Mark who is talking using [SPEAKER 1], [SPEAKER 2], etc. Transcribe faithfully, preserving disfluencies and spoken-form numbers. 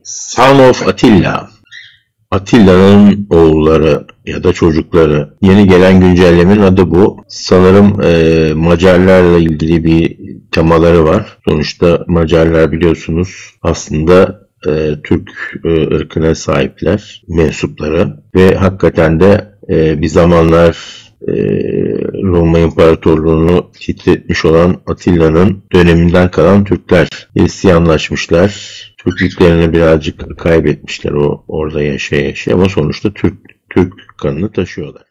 [SPEAKER 1] Son of Attila. Attila'nın oğulları ya da çocukları. Yeni gelen güncellemenin adı bu. Sanırım e, Macarlarla ilgili bir temaları var. Sonuçta Macarlar biliyorsunuz aslında e, Türk e, ırkına sahipler, mensupları ve hakikaten de e, bir zamanlar e, Roma İmparatorluğunu titretmiş olan Atilla'nın döneminden kalan Türkler Hristiyanlaşmışlar. Türklüklerini birazcık kaybetmişler o orada yaşaya yaşaya ama sonuçta Türk Türk kanını taşıyorlar.